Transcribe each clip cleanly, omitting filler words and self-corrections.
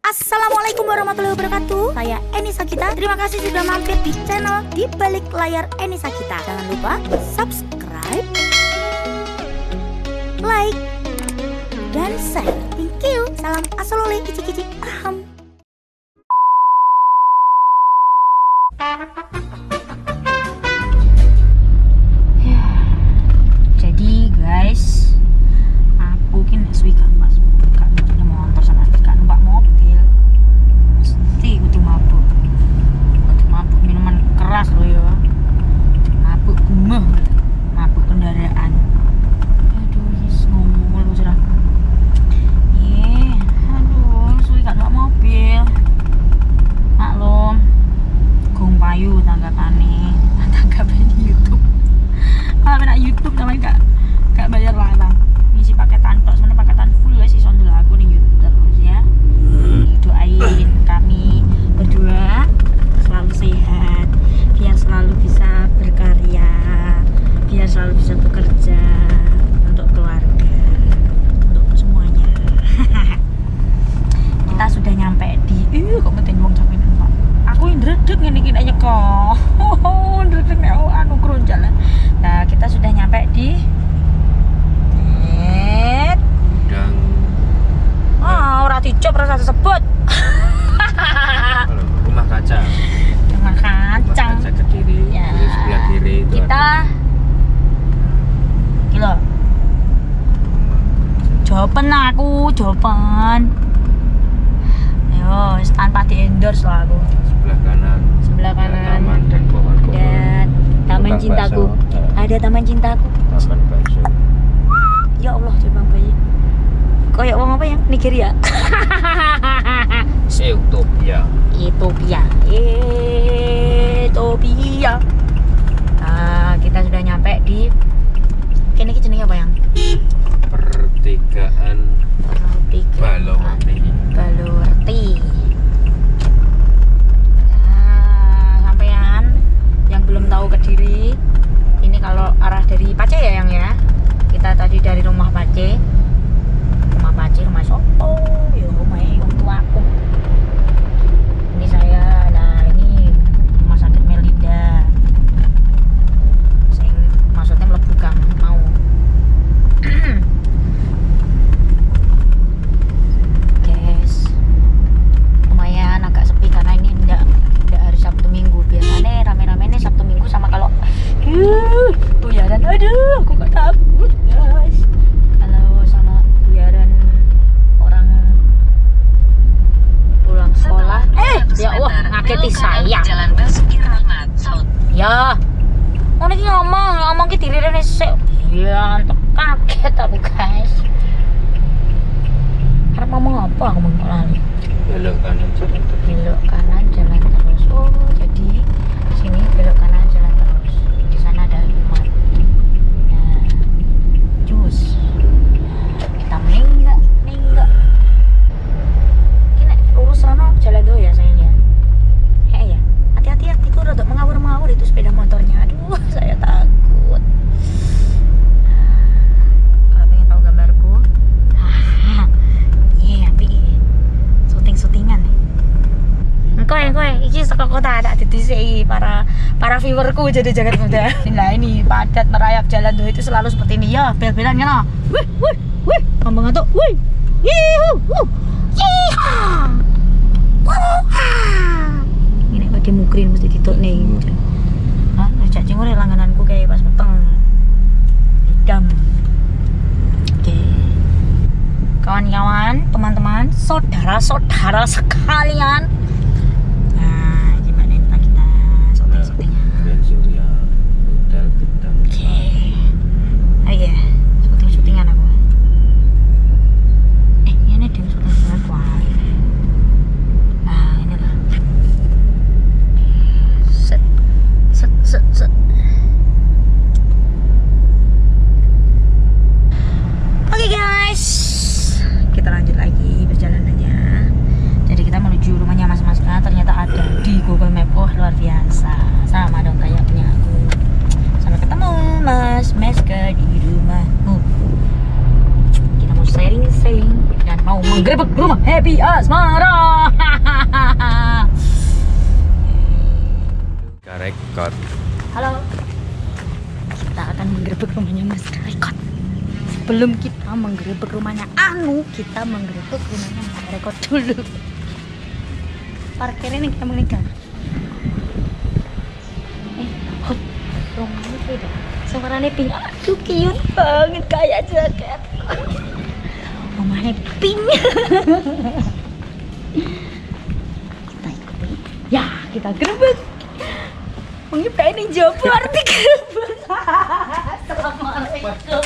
Assalamualaikum warahmatullahi wabarakatuh. Saya Eni Sakita. Terima kasih sudah mampir di channel Di Balik Layar Eni Sakita. Jangan lupa subscribe, like, dan share. Thank you. Salam asolole kici-kici. Aham. Jadi guys, aku kan suwi kan punya motor sama kan numpak mobil. Mesti kudu mabuk minuman keras loh ya. Mabuk gumeh, mabuk kendaraan. Aduh, yes ngomong lu cerah. Aduh, suwi kan numpak mobil. Maklum, gong payu tanggapane di YouTube. Kalau nak YouTube namanya gak bayar larang. Ngisi paketan tok, sebenarnya paketan full guys, iso ndol aku nih YouTube terus ya. Doain kami berdua selalu sehat, biar selalu bisa berkarya, biar selalu bisa bekerja untuk keluarga, untuk semuanya. Kita sudah nyampe di kok meten wong capek Pak. Aku yang dredeg ngene iki nek nyeko. Dredeg nek anu kron jalan. Nah, kita sudah nyampe di Udang. Ora dicop rasa sebut. Rumah kaca. Rumah kacang. Rumah kaca Kediri. Ya. Di sebelah kiri itu Kita kilo. Jawaban jawaban. Ayo, tanpa di endorse lah aku. sebelah kanan. Sebelah kanan. Taman dan pohon-pohon. Dan taman Tukang cintaku. bakso. Ada taman cintaku. Taman bakso. Ya Allah, coba bayi. Kayak wong apa yang Nigeria? Utopia. Ethiopia. Nah, kita sudah nyampe di kene iki jenenge apa yang? Pertigaan Balowerti. Nah, sampean yang belum tahu Kediri, ini kalau arah dari Pace ya yang ya. Kita tadi dari rumah Pace, rumah sopo, yo rumah wong tuaku. Ini saya, nah ini rumah sakit Melinda. Sing maksudnya mlebu gang mau. Guys, lumayan agak sepi karena ini enggak hari Sabtu Minggu. Biasanya rame-rame nih Sabtu Minggu sama kalau buyaran, aduh aku gak takut guys. Kalau sama buyaran orang pulang sekolah, ya Allah ngaketi saya. Jalan Basuki Rahmat, Saud. Ya, mau nih ngomong ke diri Rene sih. Ya, kaget aku guys. Harap ngomong apa aku mau lali. Belok kanan jalan terus. Belok kanan jalan terus. Oh, jadi sini belok kanan jalan terus. Di sana ada rumah. Nah, jus. Kita meninggal. Kini lurus sana jalan dulu ya sayangnya. Ya. Hati-hati ya, itu rada mengawur itu sepeda motornya. Aduh, saya takut. Kalau pengen tahu gambarku, syuting-syutingan nih. Kowe iki saka kota ada didhisiki para viewerku jadi jangan mudah. Nah ini padat merayap jalan tuh itu selalu seperti ini ya, bel-belan ya. Wih, ngomong tuh, wih. Ini pakai mukrin mesti dituk nih. Hah, rejak cingur langgananku kayak pas meteng. Dam. Oke. Kawan-kawan, teman-teman, saudara-saudara sekalian. Nah, gimana nih kita syuting-syutingnya? Grand Surya. Hotel Bintang. Oke. Oh iya, syuting-syutingan aku. Ini dia syuting-syutingan aku. Nah, ini lah. Set. Oke guys, kita lanjut lagi perjalanannya. Jadi kita menuju rumahnya mas-mas. Ternyata ada di Google Map. Oh luar biasa, sama dong kayak punya aku. Sampai ketemu mas Meska di rumahmu. Kita mau sharing dan mau menggerebek rumah Happy Asmara. sebelum kita menggerebek rumahnya Anu, kita menggerebek rumahnya Mbak Reko dulu. Parkirnya nih kita menikah. Rumahnya beda. Suaranya pink. Aduh, cute banget kayak jaket. Rumahnya pink. Kita ikuti. Ya, kita gerebek. Mungkin pengen jawab arti gerebek. Assalamualaikum.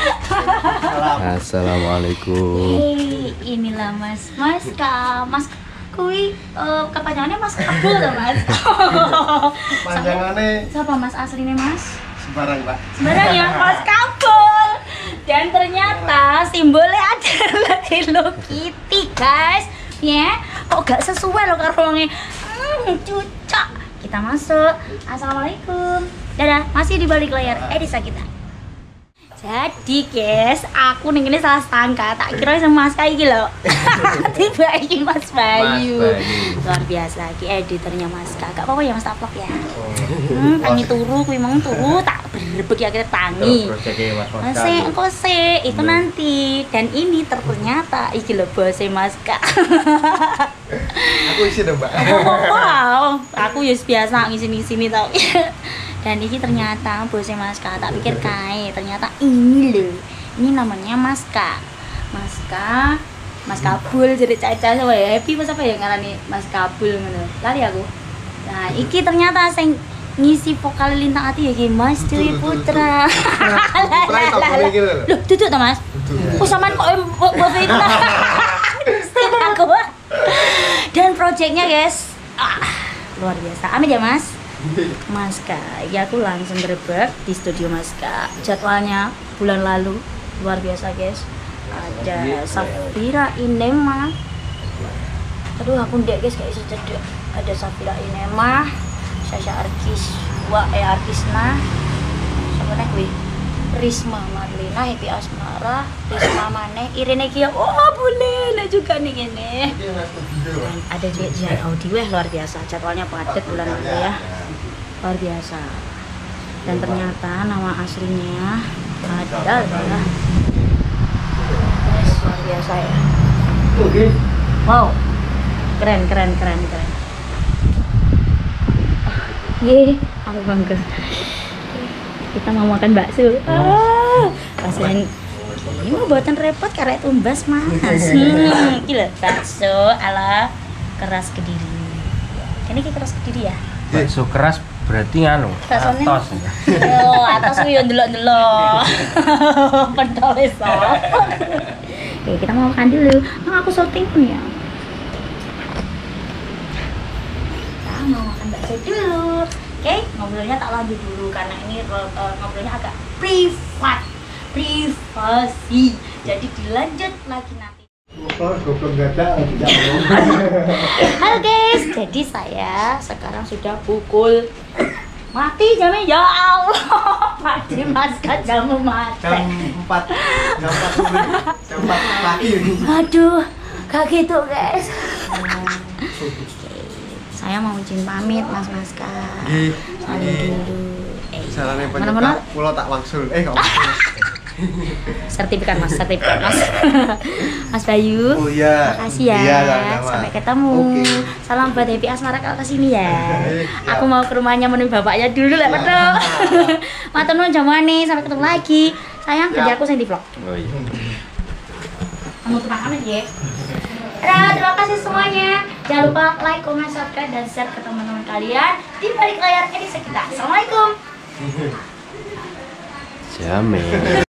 Assalamualaikum. Hei, inilah Mas Ka. Mas kui kepanjangannya Mas Kabul tuh Mas. Panjangannya Siapa Mas aslinya Mas? sembarang Pak. Sebenarnya ya Mas Kabul. Dan ternyata simbolnya adalah Hello Kitty guys. Ya, kok gak sesuai loh karungnya. Cucok. Kita masuk. Assalamualaikum. Dadah, masih di balik layar Enisa kita. Jadi guys, aku nih ini salah sangka, tak kira sama Mas Kai loh. Tiba ini Mas Bayu. Luar biasa, ki editornya Mas Kak. Gak apa-apa ya Mas tak vlog ya. Tangi turu, kui mang turu, tak berbek ya kita tangi. Engko se itu nanti. Dan ini ternyata iki lho bose Mas Kak. Aku isi dong Mbak. Wow, aku ya biasa ngisi-ngisi tau. Dan ini ternyata bosnya Mas Ka, tak pikir kae, ternyata ini loh. Ini namanya Mas Ka. Mas Kabul jadi caca sama ya Happy pas apa ya ngarani Mas Kabul ngono. Lari aku. Nah, iki ternyata sing ngisi vokal lintang ati ya Mas Dewi Putra. Loh, duduk ta Mas? Oh, sampean kok mbok itu. Aku. Dan proyeknya guys, luar biasa. Amin ya Mas. Mas Ka, ya aku langsung gerebek di studio Mas Ka. Jadwalnya bulan lalu luar biasa guys. Ada Safira Inema. Aduh aku ndek guys kayak cedek. Ada Safira Inema, Sasha Arkisna. Siapa nih kuwi? Risma Marlina, Happy Asmara, Risma Maneh, Irene Kia. Oh boleh, nah juga nih gini. Ada juga audio luar biasa. Jadwalnya padat bulan lalu ya. Luar biasa. Dan ternyata nama aslinya adalah luar biasa ya. Wow, keren. Ye, aku bangga. Kita mau makan bakso. Kasihan. Ini mau buatan repot karena tumbas Mas. Gila, bakso ala keras Kediri. Ini keras Kediri ya? Bakso keras berarti anu, atos. Oh, atos ku yo ndelok-ndelok. Pentol sop. Oke, kita mau makan dulu. Aku syuting pun ya. Kita mau makan bakso dulu. Oke, ngobrolnya tak lanjut dulu karena ini ngobrolnya agak privasi. Jadi dilanjut lagi nanti. Halo guys, jadi saya sekarang sudah pukul mati jamnya ya Allah. Mati Mas Ka jamu mati. Jam 4 pagi. Aduh, gak gitu guys. Saya mau izin pamit Mas Ka. Salim dulu. Salahnya Mana-mana? pulau tak wangsul. Sertifikat Mas. Mas Bayu. Oh iya. Makasih ya. Iya, sama-sama. Sampai ketemu. Oke. Salam buat Happy Asmara kalau kesini ya. Siap. Aku mau ke rumahnya menemui bapaknya dulu lah, betul. Matur nuwun jamane, sampai ketemu lagi. Sayang, Siap. jadi aku sing di vlog. Oh iya. Kamu terima kasih ya. Terima kasih semuanya. Jangan lupa like, comment, subscribe, dan share ke teman-teman kalian di balik layar Enisa kita. Assalamualaikum. Jamin.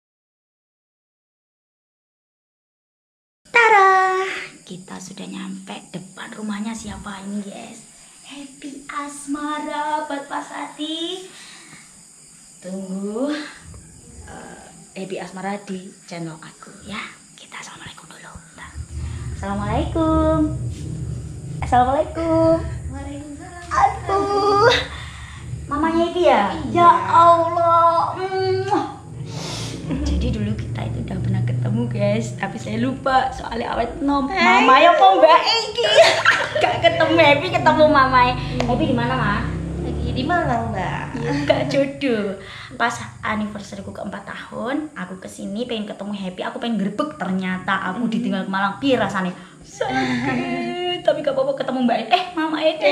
Tara, kita sudah nyampe depan rumahnya siapa ini guys? Happy Asmara buat Pak Sati. Tunggu Happy Asmara di channel aku ya. Kita assalamualaikum dulu. Bentar. Assalamualaikum. Assalamualaikum. Aduh, mamanya Happy ya? Ya Allah. Jadi dulu kita itu udah pernah ketemu guys, tapi saya lupa soalnya awet nom. Mamanya kok Mbak Egi. Gak ketemu Happy, ketemu mamanya. Happy di mana, Ma? Lagi di Di Malang, Mbak. Gak jodoh. Pas anniversary-ku ke 4 tahun, aku kesini pengen ketemu Happy, aku pengen grebek, ternyata aku ditinggal ke Malang. Piye rasane? Sakit. Tapi gak apa-apa ketemu Mbak Ede. Mama Ede.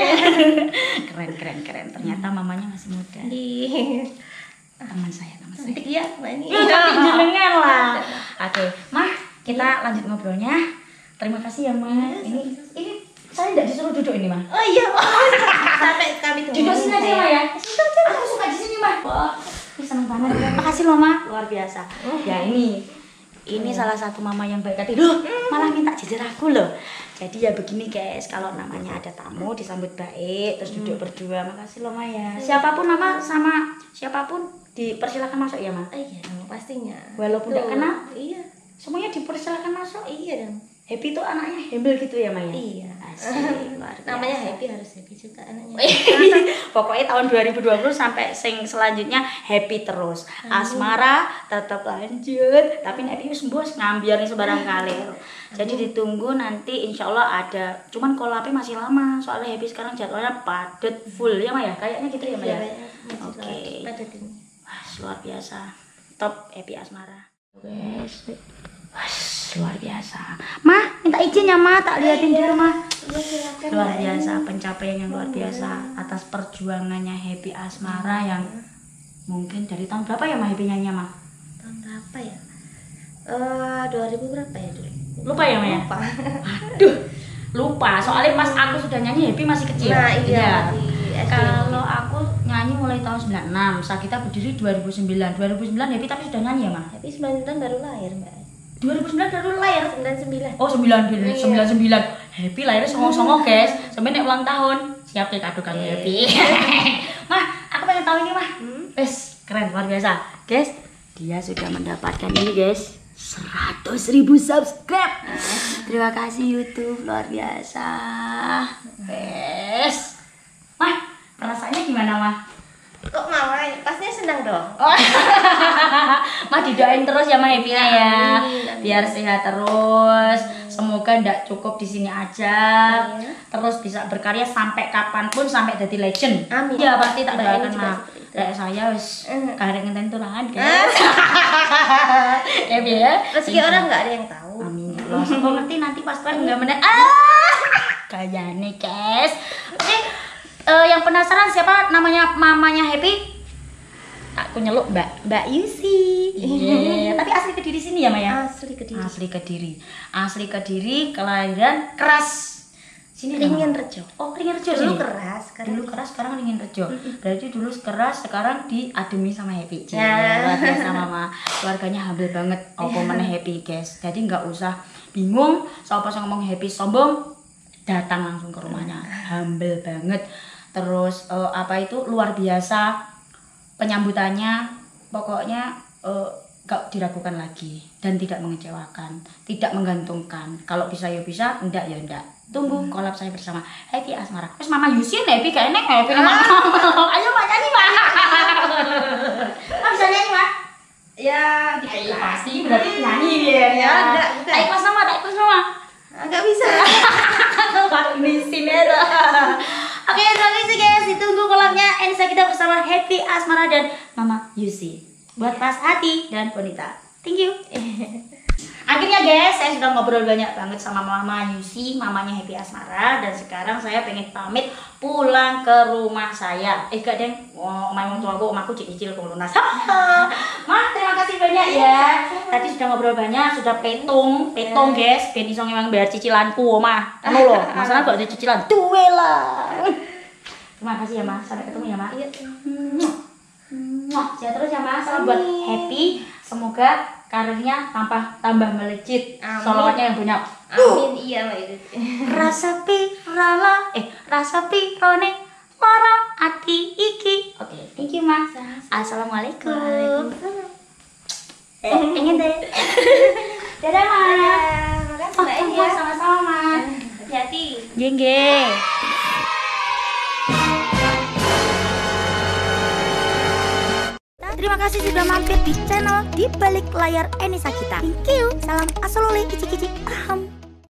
Keren. Ternyata mamanya masih muda. Di Teman saya. cantik ya, Mbak ini. Ya cantik jenengan lah. Oke, Mah, kita lanjut ngobrolnya. Terima kasih ya, Mah. Ini saya tidak disuruh duduk ini, Mah. Oh iya, sampai kami tunggu. Duduk sini aja, Mah ya. Aku suka di sini, Mah. Wah, ini seneng banget. Makasih loh, Mah. Luar biasa. Ya ini salah satu mama yang baik hati. Loh, malah minta jajar aku loh. Jadi ya begini guys, kalau namanya ada tamu disambut baik, terus duduk berdua. Makasih loh, Mah ya. Siapapun Mama sama siapapun dipersilakan masuk ya, Mah. Iya, pastinya. Walaupun tidak kenal, Iya. semuanya dipersilakan masuk. Iya dong. Happy itu anaknya humble gitu ya, Maya? Iya. Asik, luar biasa. Namanya Happy harus happy juga anaknya. Pokoknya tahun 2020 sampai selanjutnya happy terus. Asmara tetap lanjut, tapi Happy wis bos ngambiar nih sebarang kali. Jadi ditunggu nanti insya Allah ada. Cuman collab-nya masih lama, soalnya Happy sekarang jadwalnya padat full ya, Maya? Kayaknya gitu ya, Maya? Oke. Wah, luar biasa. Top Happy Asmara. Wes. Luar biasa. Mah, minta izin ya, Mah, tak liatin di rumah. Luar biasa, pencapaian yang luar biasa atas perjuangannya Happy Asmara yang mungkin dari tahun berapa ya, Mah, Happy nyanyi, Mah? Tahun berapa ya? 2000 berapa ya dulu? Lupa ya, Mah ya? Lupa. Aduh, lupa. Soalnya pas aku sudah nyanyi Happy masih kecil. Nah, iya. Kalau aku nyanyi mulai tahun 96, Sakita berdiri 2009. 2009 Happy tapi sudah nyanyi ya, Mah? Happy 99 baru lahir, Mbak. 2009 baru lahir. 99. Oh, 99. Happy lahirnya songo-songo, guys. Sampai ulang tahun. Siap deh kado kamu Happy. Mah, aku pengen tahu ini, Mah. Wes, keren luar biasa. Guys, dia sudah mendapatkan ini, guys. 100.000 subscribe. Terima kasih YouTube, luar biasa. Wes. Mah, perasaannya gimana, Mah? Kok mama pastinya senang dong. Mah didoain terus ya, Mah Happy-nya ya. Amin. Biar sehat terus. Semoga ndak cukup di sini aja. Iya. Terus bisa berkarya sampai kapanpun, sampai jadi legend. Amin. Ya pasti tak Mbak doakan, ini juga Mah. seperti itu. Kayak saya wis karek ngenten tulangan guys. Happy ya. Rezeki orang nggak ada yang tahu. Amin ya Allah. Semoga ngerti nanti pas kalian enggak menang. Kayane, guys. Oke. Yang penasaran siapa namanya mamanya Happy? Aku nyeluk Mbak Yusi. Iya. Tapi asli Kediri sini ya, Maya? Asli Kediri. Asli Kediri, kelahiran Keras. Sini Ringin nama? Rejo. Oh, Ringin Rejo Dulu sini. keras, Dulu keras, sekarang Ringin Rejo. Berarti dulu keras, sekarang diademi sama Happy. Ya. Luar biasa, Mama. Keluarganya humble banget. Apa mana Happy, guys. Jadi nggak usah bingung. Soal ngomong Happy sombong, datang langsung ke rumahnya. Humble banget. Terus luar biasa penyambutannya, pokoknya gak diragukan lagi dan tidak mengecewakan, tidak menggantungkan. Kalau bisa ya bisa, enggak ya enggak. Tunggu collab saya bersama Happy Asmara. Terus Mama Yusin Happy gak enak Happy nama. Ayo Mak nyanyi, Mak. Mak bisa nyanyi, Mak? Ya, pasti berarti nyanyi ya. Ya, enggak. Tak ikhlas nama. Nggak bisa. Pak Yusin ya. Oke, terima kasih guys. Ditunggu collabnya Enisa kita bersama Happy Asmara dan Mama Yusi. Buat Mas Hati dan Bonita. Thank you. Akhirnya guys, saya sudah ngobrol banyak banget sama Mama Yusi, mamanya Happy Asmara. Dan sekarang saya pengen pamit pulang ke rumah saya. Gak deng, omah tuaku cicil lunas. Mah, terima kasih banyak ya. Tadi sudah ngobrol banyak, sudah petung guys. Ben iso memang bayar cicilanku, Mah. Kamu loh, masalah gak ada cicilan. Duwe lah. Terima kasih ya, Mas. Sampai ketemu ya, Mas. Iya. Sehat terus ya, Mas. Salam buat Happy. Semoga karirnya tambah melejit. Amin. Sholawatnya yang banyak. Amin, iya Mbak itu. Rasa pirone lara ati iki. Oke, thank you, Mas. Assalamualaikum. Pengen deh. Dadah, Mas. Makasih Mbak Eni ya. Sama-sama, Mas. Hati-hati. Geng. Terima kasih sudah mampir di channel Di Balik Layar Enisa kita. Thank you. Salam asolole kici-kici. Aham.